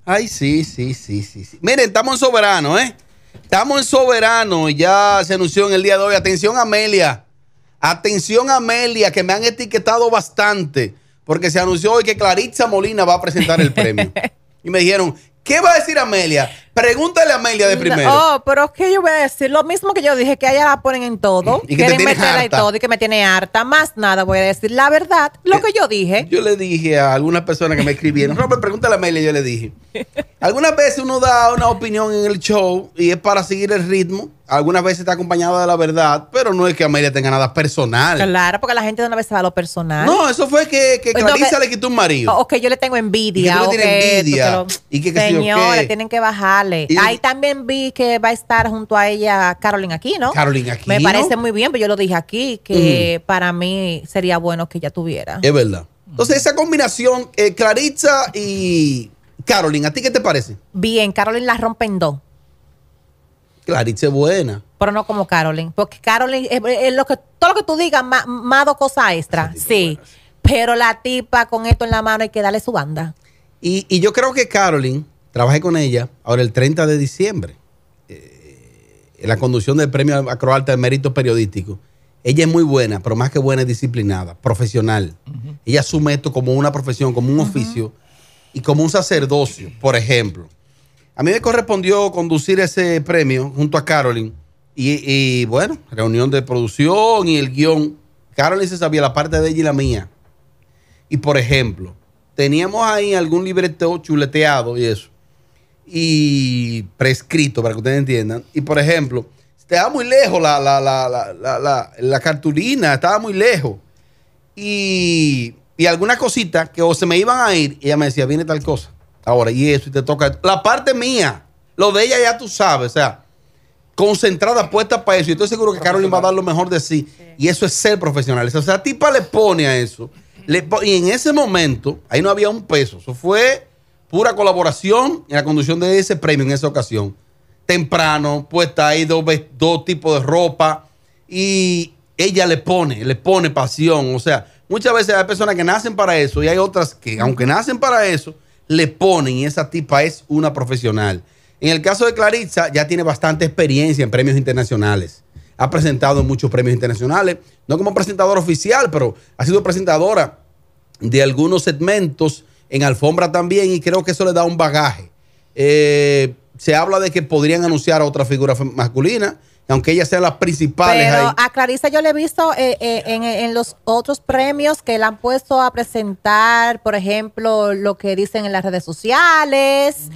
Ay, sí. Miren, estamos en Soberano, ¿eh? Estamos en Soberano. Ya se anunció en el día de hoy. Atención, Amelia. Atención, Amelia, que me han etiquetado bastante. Porque se anunció hoy que Claritza Molina va a presentar el premio. Y me dijeron, ¿qué va a decir Amelia? Pregúntale a Amelia de primero. Oh, pero es que yo voy a decir lo mismo que yo dije, que a ella la ponen en todo. Y que te quieren tienes meterla y harta. todo, y que me tiene harta. Más nada voy a decir. La verdad, lo que yo dije. Yo le dije a algunas personas que me escribieron, Robert, pregúntale a Amelia, yo le dije. Algunas veces uno da una opinión en el show y es para seguir el ritmo. Algunas veces está acompañado de la verdad, pero no es que Amelia tenga nada personal. Claro, porque la gente de una vez se va a lo personal. No, eso fue que Pues no, Clarissa le quitó un marido. O que yo le tengo envidia. Y que tú o le tienes envidia. Y que sí o señores, qué. tienen que bajarle. Y- Ahí también vi que va a estar junto a ella Carolyn Aquino. Carolyn Aquino. Me parece muy bien, pero yo lo dije aquí, que para mí sería bueno que ella tuviera. Es verdad. Entonces, esa combinación, Claritza y Carolyn, ¿a ti qué te parece? Bien, Carolyn la rompe en dos. Claritza es buena. Pero no como Carolyn. Porque Carolyn, es lo que, todo lo que tú digas, más dos cosas extra. Sí. Pero la tipa con esto en la mano hay que darle su banda. Y yo creo que Carolyn, trabajé con ella ahora el 30 de diciembre, en la conducción del premio Acroalta de Mérito Periodístico. Ella es muy buena, pero más que buena es disciplinada, profesional. Ella asume esto como una profesión, como un oficio y como un sacerdocio, por ejemplo. A mí me correspondió conducir ese premio junto a Carolyn y bueno, reunión de producción y el guión. Carolyn se sabía la parte de ella y la mía. Y por ejemplo, teníamos ahí algún libreto chuleteado y eso. Y prescrito, para que ustedes entiendan. Y por ejemplo, estaba muy lejos la cartulina, estaba muy lejos. Y algunas cositas que o se me iban a ir, y ella me decía, viene tal cosa. Ahora, y eso, y te toca. La parte mía, lo de ella ya tú sabes, o sea, concentrada, puesta para eso. Y estoy seguro que Carolyn va a dar lo mejor de sí. Y eso es ser profesional. O sea, la tipa le pone a eso. Y en ese momento, ahí no había un peso. Eso fue pura colaboración en la conducción de ese premio en esa ocasión. Temprano, puesta ahí dos tipos de ropa. Y ella le pone pasión. O sea, muchas veces hay personas que nacen para eso y hay otras que, aunque nacen para eso, le ponen. Y esa tipa es una profesional. En el caso de Claritza, ya tiene bastante experiencia en premios internacionales. Ha presentado en muchos premios internacionales, no como presentadora oficial, pero ha sido presentadora de algunos segmentos en alfombra también, y creo que eso le da un bagaje. Se habla de que podrían anunciar a otra figura masculina, aunque ellas sean las principales. Pero ahí. a Clarissa yo le he visto en los otros premios que la han puesto a presentar, por ejemplo, lo que dicen en las redes sociales,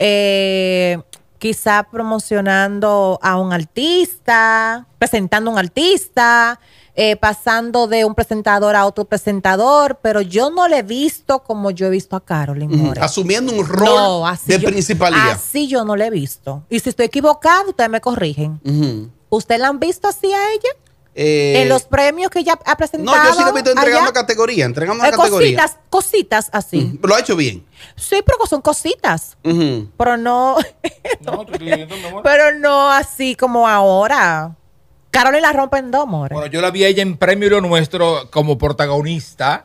quizá promocionando a un artista, presentando a un artista, pasando de un presentador a otro presentador, pero yo no le he visto como yo he visto a Carolyn More. Asumiendo un rol de principalía. Así yo no le he visto. Y si estoy equivocado, ustedes me corrigen. ¿Usted la han visto así a ella? En los premios que ella ha presentado. No, yo sí le he visto entregando allá. categoría, entregando una categoría. Cositas así. Lo ha hecho bien. Sí, pero son cositas. Pero no. Pero no así como ahora. Carolyn la rompe en dos, more. Bueno, yo la vi a ella en Premio Lo Nuestro como protagonista,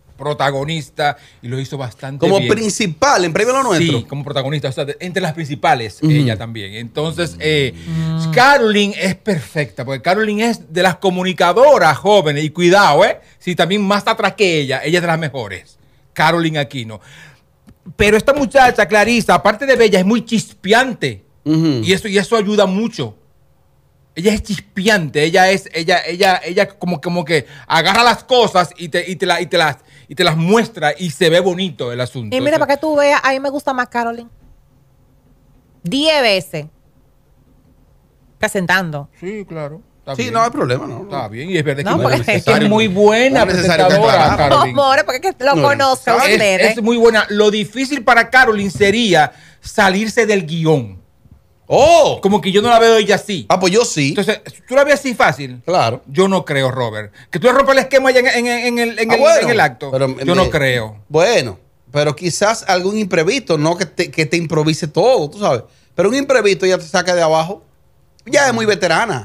y lo hizo bastante Como bien. principal en Premio Lo Nuestro. Sí, como protagonista, o sea, entre las principales, ella también. Entonces, Carolyn es perfecta, porque Carolyn es de las comunicadoras jóvenes, y cuidado, si también más atrás que ella es de las mejores, Carolyn Aquino. Pero esta muchacha, Clarissa, aparte de bella, es muy chispeante, y eso ayuda mucho. Ella es chispeante, ella como que agarra las cosas y te las muestra, y se ve bonito el asunto. Y mira, para que tú veas, a mí me gusta más Carolyn. 10 veces. Presentando. Sí, claro. Sí, bien. no hay problema, no. Está bien, y es verdad No, que porque- es que es muy buena no es necesario presentadora, aclarar. No, Carolyn. more, porque es que lo No, conozco a ¿sabes? ustedes. Es muy buena. Lo difícil para Carolyn sería salirse del guión. ¡Oh! Como que yo no la veo ella así. Ah, pues yo sí. Entonces, ¿tú la ves así fácil? Claro. Yo no creo, Robert. Que tú le rompas el esquema ya en el acto. Pero Yo no creo. Bueno, pero quizás algún imprevisto, no que te improvise todo, tú sabes. Pero un imprevisto ya te saca de abajo. Ya es muy veterana.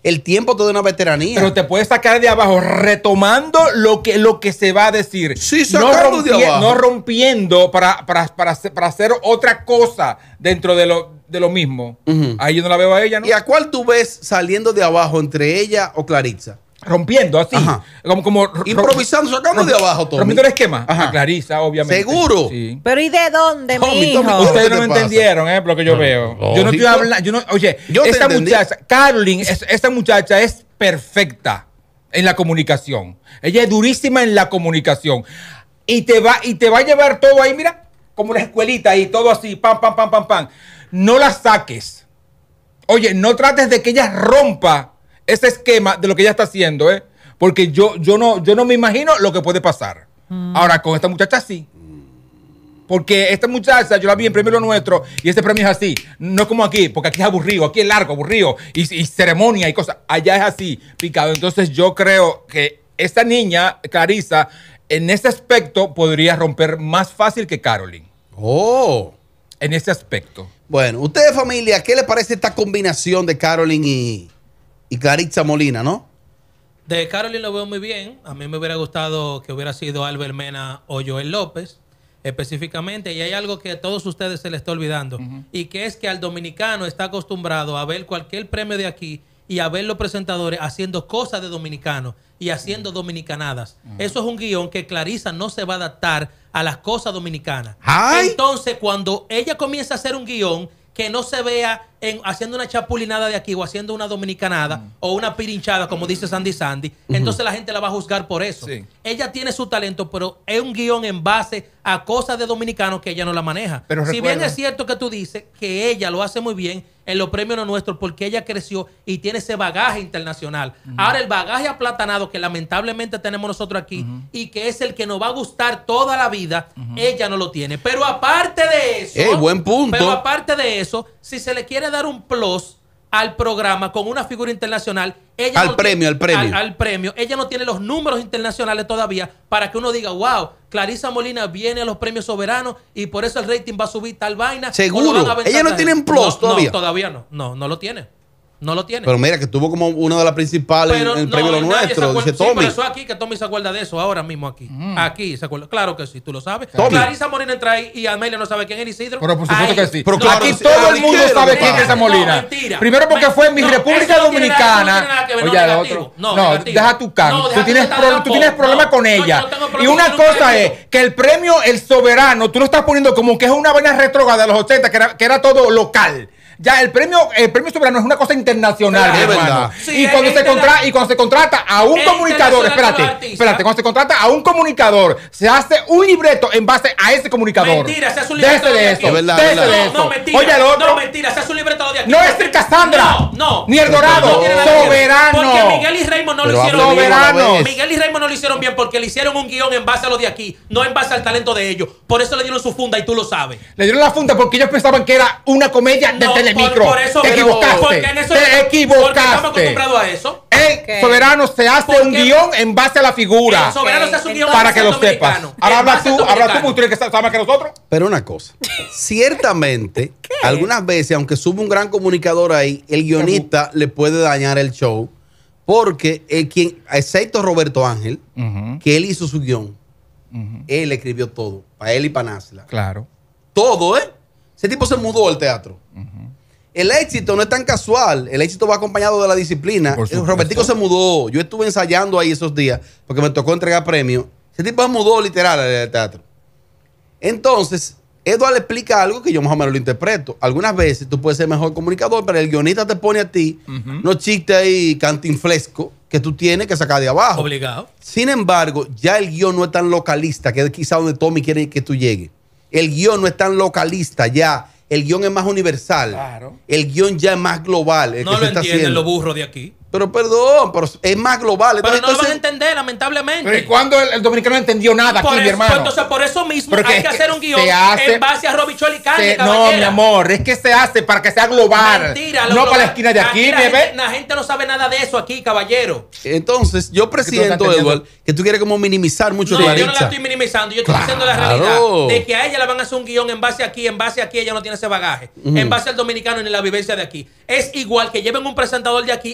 el tiempo te da una veteranía. Pero te puedes sacar de abajo retomando lo que se va a decir. Sí, sacando de abajo. No rompiendo para hacer otra cosa dentro de lo mismo. Ahí yo no la veo a ella, ¿no? ¿Y a cuál tú ves saliendo de abajo entre ella o Claritza? Rompiendo así. Como improvisando, sacando de abajo todo. Rompiendo el esquema. Ajá. A Clarisa, obviamente. ¿Seguro? Sí. Pero ¿y de dónde, Tommy, mijo? Tommy, Ustedes no ¿qué me te pasa? entendieron, lo que yo veo. Lógico. Yo no estoy hablando. Oye, Yo te esta entendí. muchacha, Caroline, esta muchacha es perfecta en la comunicación. Ella es durísima en la comunicación. Y te va a llevar todo ahí, mira, como la escuelita ahí, todo así, pam, pam, pam, pam, pam. No la saques. Oye, no trates de que ella rompa ese esquema de lo que ella está haciendo, porque yo no me imagino lo que puede pasar. Ahora, con esta muchacha sí. Porque esta muchacha, yo la vi en Premio Lo Nuestro y este premio es así. No es como aquí, porque aquí es aburrido, aquí es largo, aburrido. Y ceremonia y cosas. Allá es así, picado. Entonces yo creo que esta niña, Clarisa, en ese aspecto podría romper más fácil que Caroline. Oh. En ese aspecto. Bueno, ustedes, familia, ¿qué les parece esta combinación de Caroline y Claritza Molina, no? De Caroline lo veo muy bien. A mí me hubiera gustado que hubiera sido Albert Mena o Joel López, específicamente. Y hay algo que a todos ustedes se les está olvidando. Y que es que al dominicano está acostumbrado a ver cualquier premio de aquí y a ver los presentadores haciendo cosas de dominicanos y haciendo dominicanadas. Eso es un guión que Clarisa no se va a adaptar a las cosas dominicanas. ¡Ay! Entonces, cuando ella comienza a hacer un guión que no se vea haciendo una chapulinada de aquí o haciendo una dominicanada o una pirinchada, como dice Sandy, entonces la gente la va a juzgar por eso. Sí. Ella tiene su talento, pero es un guión en base a cosas de dominicanos que ella no la maneja. Pero si recuerda, bien es cierto que tú dices que ella lo hace muy bien en los premios No Nuestros porque ella creció y tiene ese bagaje internacional. Ahora el bagaje aplatanado que lamentablemente tenemos nosotros aquí y que es el que nos va a gustar toda la vida, ella no lo tiene. Pero aparte de eso, Buen punto. pero aparte de eso, si se le quiere dar un plus al programa con una figura internacional, ella Al no premio. al premio, ella no tiene los números internacionales todavía para que uno diga, wow, Clarisa Molina viene a los premios soberanos y por eso el rating va a subir tal vaina. Seguro. O lo van a aventar Ella no tal tiene gente. plus todavía. No, todavía no. No lo tiene. No lo tiene. Pero mira, que tuvo como una de las principales en el premio Lo nadie se Nuestro. acuerda. Dice Sí, Tommy. pero eso aquí, que Tommy se acuerda de eso ahora mismo aquí. Aquí se acuerda. Claro que sí, tú lo sabes. Tommy. Clarisa Molina entra ahí y Amelia no sabe quién es Isidro. Pero por supuesto Ahí. que sí. Pero claro, aquí sí, todo el mundo quiero, sabe papá. quién es esa Molina. No, mentira. Primero porque fue en mi No, República eso no tiene nada- Dominicana. eso no tiene nada que ver, no, Oye, el negativo. otro. No, No, negativo. deja tu can. No, tú deja tienes, tu can tú tienes tampoco. problema con No, ella. yo no tengo Y problema una con ningún cosa premio. es que el premio El Soberano, tú lo estás poniendo como que es una vaina retrógrada de los 80, que era todo local. Ya el premio Soberano es una cosa internacional, Claro, mi es hermano. verdad. Sí, Y cuando es y cuando se contrata a un es comunicador, internacional con los artistas. espérate, cuando se contrata a un comunicador, se hace un libreto en base a ese comunicador. Mentira, se hace un libreto Déjese de de aquí. eso. Es verdad, Déjese es verdad. de eso. No, mentira. Oye, el otro. No, mentira, se hace un libreto de aquí. No es el Cassandra. No. Ni el Dorado. No tiene nada que ver. Soberano. Porque Miguel y Raymond no lo Pero hicieron hable bien bien. a la vez. Miguel y Raymond no lo hicieron bien porque le hicieron un guión en base a lo de aquí, no en base al talento de ellos. Por eso le dieron su funda y tú lo sabes. Le dieron la funda porque ellos pensaban que era una comedia de No, Telemicro. por eso Te mismo, equivocaste. porque en eso- Te Porque estamos equivocaste. acostumbrados a eso. El Soberano se hace ¿Por un qué? guión en base a la figura. El Soberano se hace un guión Para en que base lo al sepas. dominicano. Ahora En habla base al tú, dominicano. porque tú eres que sabes más que nosotros. Pero una cosa, ciertamente, algunas veces, aunque sube un gran comunicador ahí, el guionista le puede dañar el show, porque excepto Roberto Ángel, que él hizo su guión, él escribió todo, para él y para Nasla. Claro. Todo, ¿eh? Ese tipo se mudó al teatro. El éxito no es tan casual, el éxito va acompañado de la disciplina. Por supuesto. Robertico se mudó, yo estuve ensayando ahí esos días, porque me tocó entregar premios. Ese tipo se mudó literal al teatro. Entonces, Edward le explica algo que yo más o menos lo interpreto. Algunas veces tú puedes ser mejor comunicador, pero el guionista te pone a ti unos chistes ahí cantinflescos que tú tienes que sacar de abajo. Obligado. Sin embargo, ya el guión no es tan localista, que es quizá donde Tommy quiere que tú llegues. El guión no es tan localista ya. El guión es más universal. Claro. El guión ya es más global. El No que lo se está entienden haciendo. los burros de aquí. Pero perdón, pero es más global. Pero no lo van a Entonces, entender, lamentablemente. Pero ¿y cuándo el dominicano no entendió nada aquí, Por mi eso, hermano? entonces, por eso mismo Porque hay es que que hacer un guión se hace- en base a Robichuel y Caña, No, caballera. mi amor, es que se hace para que sea global. Mentira. No para la esquina de aquí, la bebé. gente, la gente no sabe nada de eso aquí, caballero. entonces, yo presiento, entendiendo. Edward, que tú quieres como minimizar mucho No, yo no la Claritza. estoy minimizando, yo estoy Claro. diciendo la realidad de que a ella le van a hacer un guión en base aquí, ella no tiene ese bagaje, en base al dominicano ni la vivencia de aquí. Es igual que lleven un presentador de aquí a los premios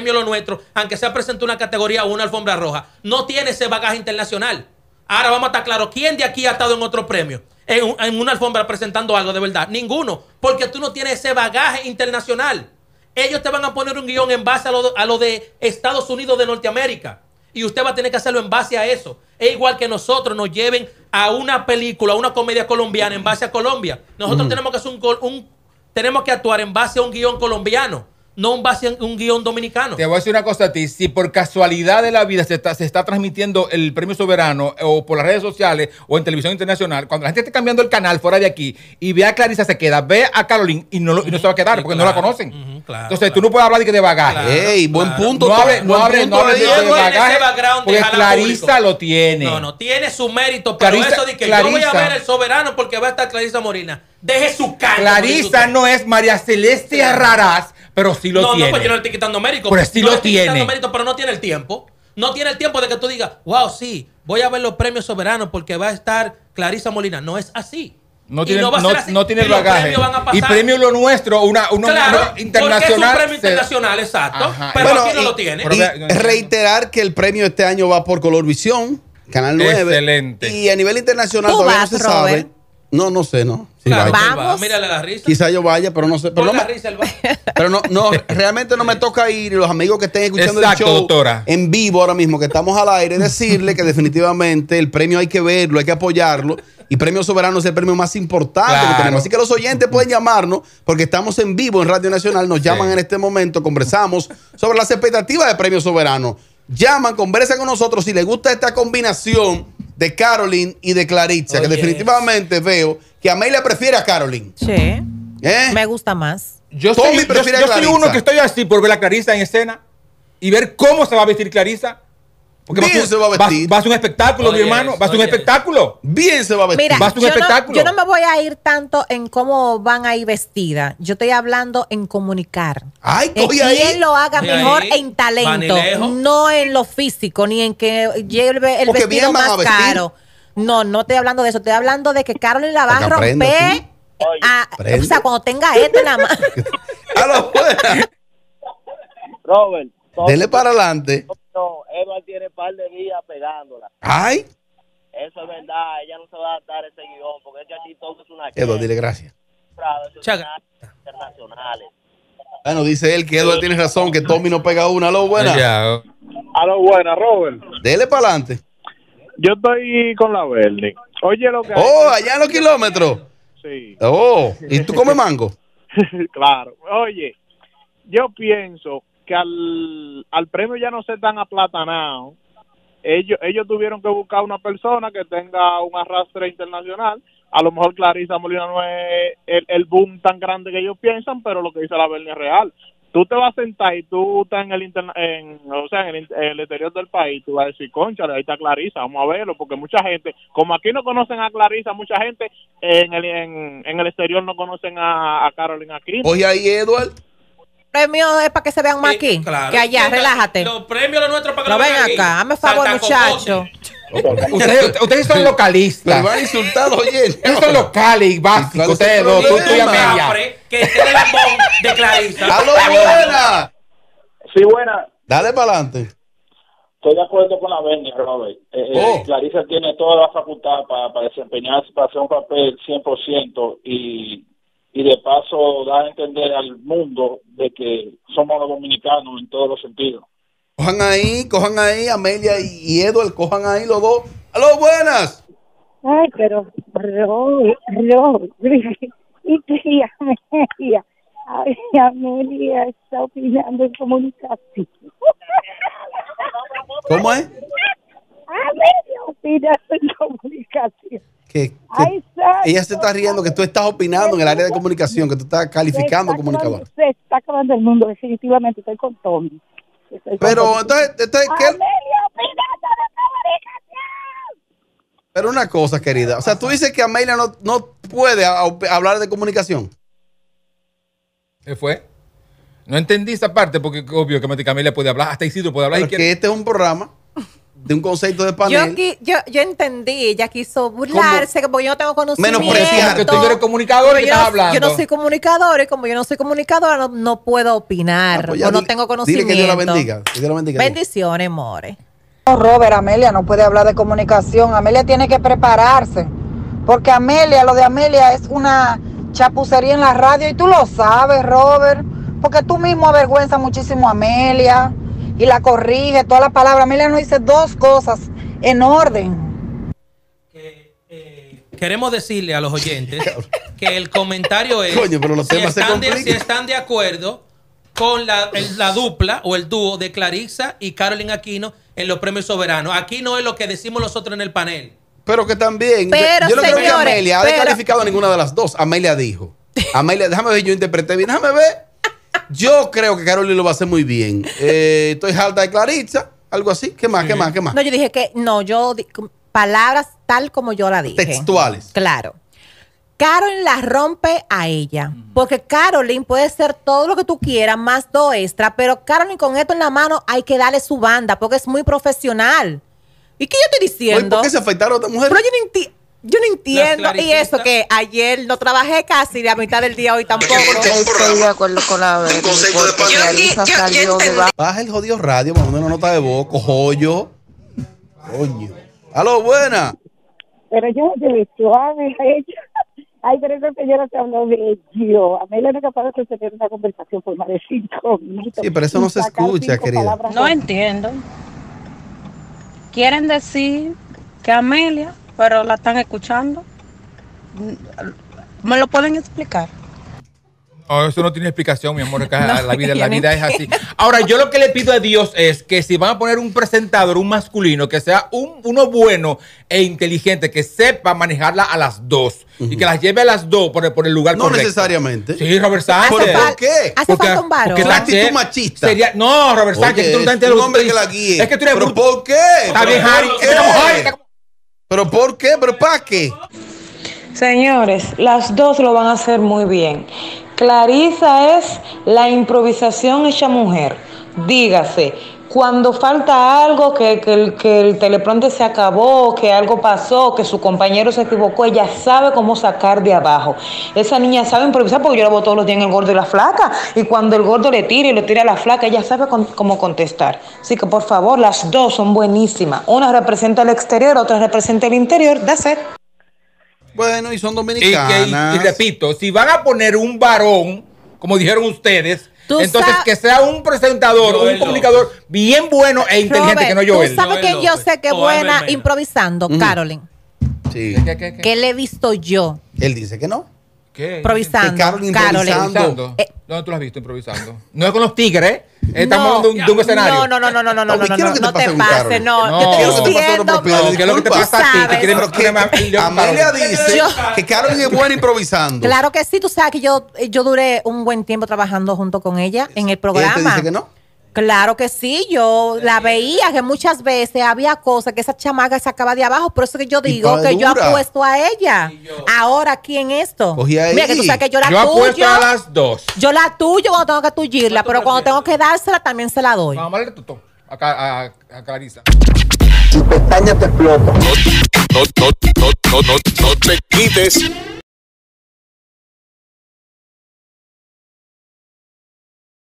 premio Lo Nuestro, aunque sea presentó una categoría o una alfombra roja, no tiene ese bagaje internacional. Ahora vamos a estar claros, ¿quién de aquí ha estado en otro premio? En una alfombra presentando algo de verdad. Ninguno, porque tú no tienes ese bagaje internacional. Ellos te van a poner un guión en base a lo de Estados Unidos de Norteamérica. Y usted va a tener que hacerlo en base a eso. Es igual que nosotros nos lleven a una película, a una comedia colombiana en base a Colombia. Nosotros tenemos que hacer tenemos que actuar en base a un guión colombiano, no en base a un guión dominicano. Te voy a decir una cosa a ti. Si por casualidad de la vida se está transmitiendo el Premio Soberano o por las redes sociales o en televisión internacional, cuando la gente esté cambiando el canal fuera de aquí y ve a Clarisa se queda, ve a Caroline y no se va a quedar porque no la conocen. Entonces tú no puedes hablar de bagaje. Claro. Ey, buen punto. No hables de bagaje porque Clarisa lo tiene. No, tiene su mérito, pero eso de que yo voy a ver el Soberano porque va a estar Clarisa Molina. Deje su cara. Clarisa no es María Celeste Raraz, pero sí lo tiene. No, pues yo no le estoy quitando mérito. Pero sí lo tiene. Quitando mérito, pero no tiene el tiempo. No tiene el tiempo de que tú digas, wow, sí, voy a ver los premios soberanos porque va a estar Clarisa Molina. No es así. No tiene el bagaje. Y premio Lo Nuestro, una internacional. Porque es un premio internacional, exacto. Ajá. Pero bueno, aquí no lo tiene. Y reiterar que el premio este año va por Colorvisión, Canal 9. Excelente. Y a nivel internacional todavía no se sabe. No sé, ¿no? Sí, claro, vamos. Mírale la risa. Quizá yo vaya, pero no sé. Pero, no, realmente no me toca ir. Y los amigos que estén escuchando el show doctora, en vivo ahora mismo, que estamos al aire, decirle que definitivamente el premio hay que verlo, hay que apoyarlo. Y Premio Soberano es el premio más importante que tenemos. Así que los oyentes pueden llamarnos porque estamos en vivo en Radio Nacional. Nos llaman en este momento, conversamos sobre las expectativas de Premio Soberano. Llaman, conversan con nosotros si les gusta esta combinación de Caroline y de Clarisa, que definitivamente veo que Amelia prefiere a Caroline. Sí. Me gusta más. Yo soy uno que estoy así por ver a Clarisa en escena y ver cómo se va a vestir Clarisa. Porque bien se va a vestir. Va a ser un espectáculo, mi hermano. Va a ser un espectáculo. Bien se va a vestir. Mira, va a ser un espectáculo. Yo no me voy a ir tanto en cómo van a ir vestidas. Yo estoy hablando en comunicar. Ay, quién lo haga mejor en talento. No en lo físico, ni en que lleve el vestido más caro. No estoy hablando de eso. Estoy hablando de que Caroline la va a romper. O sea, cuando tenga nada más. Robert. Dele para adelante. No, Edward tiene un par de días pegándola. Ay. Eso es verdad, ella no se va a dar ese guión, porque es que aquí todo es una... Edward, dile gracias. Internacionales. Bueno, dice él que Edward tiene razón, que Tommy no pega una. Aló, buena. Aló, buena, Robert. Dele para adelante. Yo estoy con la Bernie. Oye, lo que allá en los kilómetros. Sí. ¿Y tú comes mango? Claro. Oye, yo pienso que al premio ya no ser tan aplatanado, ellos tuvieron que buscar una persona que tenga un arrastre internacional. A lo mejor Clarisa Molina no es el boom tan grande que ellos piensan, pero lo que dice la Bernie es real. Tú te vas a sentar y tú estás en el exterior del país, tú vas a decir, cónchale, ahí está Clarisa, vamos a verlo, porque mucha gente, como aquí no conocen a Clarisa, mucha gente en el exterior no conocen a Caroline aquí. Oye, ahí, Edward. Premio es para que se vean más aquí. Claro. Que allá, relájate. Los premios los nuestros para que lo vean acá. Hazme favor, muchacho. Ustedes son localistas. Me van a insultar los oyentes. Ustedes son locales básicos. Ustedes dos, tú y Amelia. Que esté el lambón de Clarisa. ¡Aló, buena! Sí, buena. Dale para adelante. Estoy de acuerdo con la Bernie, Robert. Clarisa tiene toda la facultad para desempeñarse, para hacer un papel 100% y de paso da a entender al mundo de que somos los dominicanos en todos los sentidos. Cojan ahí, Amelia y Edward, cojan ahí los dos. ¡Aló, buenas! Ay, pero y que Amelia, Amelia está opinando en comunicación. ¿Cómo es? Amelia opinando en comunicación. Que ella se está riendo que tú estás opinando en el área de comunicación, que tú estás calificando comunicador. Se está acabando el mundo, definitivamente. Estoy con Tommy. Pero entonces ¿qué? Amelia opinando de comunicación. Pero una cosa, querida, o sea, tú dices que Amelia no puede hablar de comunicación. ¿Qué fue? No entendí esa parte porque obvio que Amelia puede hablar, hasta Isidro puede hablar. Porque este es un programa de un concepto de panel. Yo entendí, ella quiso burlarse, porque yo no tengo conocimiento. Menospreciar. Que tú eres comunicador y estás hablando. Yo no soy comunicador, y como yo no soy comunicadora, no puedo opinar, Pues o no tengo conocimiento. Dile que Dios la bendiga. Que Dios la bendiga. Bendiciones, more. Robert, Amelia no puede hablar de comunicación. Amelia tiene que prepararse. Porque Amelia, lo de Amelia es una chapucería en la radio y tú lo sabes, Robert. Porque tú mismo avergüenzas muchísimo a Amelia y la corrige todas las palabras. Amelia no dice dos cosas en orden. Queremos decirle a los oyentes que el comentario es Coño, pero los temas se complican. si están de acuerdo con la dupla o el dúo de Clarissa y Carolyn Aquino en los premios soberanos. Aquí no es lo que decimos nosotros en el panel. Pero que también, Pero, yo no creo que señores, Amelia ha descalificado a ninguna de las dos. Amelia dijo. Amelia, déjame ver, yo interpreté bien, déjame ver. Yo creo que Carolyn lo va a hacer muy bien. Estoy harta de Clarissa, algo así. ¿Qué más? No, yo dije que palabras tal como yo la dije. Textuales. Claro. Carolyn la rompe a ella. Porque Carolyn puede ser todo lo que tú quieras, más 2 extra, pero Carolyn con esto en la mano hay que darle su banda porque es muy profesional. ¿Y qué yo estoy diciendo? ¿Por qué se afectaron a otra mujer? Pero yo no entiendo. Las Y eso que ayer no trabajé casi, la mitad del día hoy tampoco. Estoy de acuerdo con la verdad. Baja el jodido radio, mandando una nota de voz, joyo. Coño. Aló, buena. Pero yo no te suave a ella. Ay, pero esa señora se habló de yo. Amelia no es capaz de tener una conversación por más de 5 minutos. Sí, pero eso no se escucha, querida. No entiendo. Quieren decir que Amelia, pero la están escuchando. ¿Me lo pueden explicar? No, eso no tiene explicación, mi amor. La vida es así. Ahora, yo lo que le pido a Dios es que si van a poner un presentador, un masculino, que sea uno bueno e inteligente, que sepa manejarla a las dos y que las lleve a las dos por el lugar correcto. No necesariamente. Sí, Robert Sánchez. ¿Por qué? Hace falta un varón. Porque la actitud machista. No, Robert Sánchez, Oye, tú no estás es entendiendo. un hombre que la guíe. Es que tú eres ¿Pero bruto. por qué? Está bien, Harry. ¿Pero por qué? ¿Pero para qué? Señores, las dos lo van a hacer muy bien. Clarissa es la improvisación hecha mujer. Dígase, cuando falta algo, que el teleprompter se acabó, que algo pasó, que su compañero se equivocó, ella sabe cómo sacar de abajo. Esa niña sabe improvisar porque yo la veo todos los días en El Gordo y la Flaca. Y cuando el gordo le tira y le tira a la flaca, ella sabe cómo contestar. Así que por favor, las dos son buenísimas. Una representa el exterior, otra representa el interior. That's it. Bueno, y son dominicanas. Y repito, si van a poner un varón, como dijeron ustedes, entonces que sea un presentador, Joel un comunicador bien bueno e inteligente, Robert, que no Joel. ¿tú sabes que yo sé que es buena improvisando, Carolyn? Sí. ¿Qué le he visto yo? Él dice que no. ¿Qué? Improvisando. Que Carolyn improvisando. ¿Dónde tú lo has visto improvisando? No es con los tigres, Estamos hablando de un escenario. No, ¿Qué es lo que no te pasa con pases, Carol? no. Yo te estoy diciendo. ¿Qué es lo que te pasa a ti? ¿Qué quieres Amelia dice que Carol es buena improvisando. Claro que sí, tú sabes que yo duré un buen tiempo trabajando junto con ella en el programa. ¿Ella te dice que no? Claro que sí, yo la veía que muchas veces había cosas que esa chamaca sacaba de abajo, por eso que yo digo que yo apuesto a ella. Ahora aquí en esto. Mira que tú sabes que yo la tuyo. Yo apuesto a las dos. Yo la tuyo cuando tengo que tullirla, pero cuando tengo que dársela también se la doy. Vamos a darle tuto a Clarissa. Tu pestaña te explota. No te quites.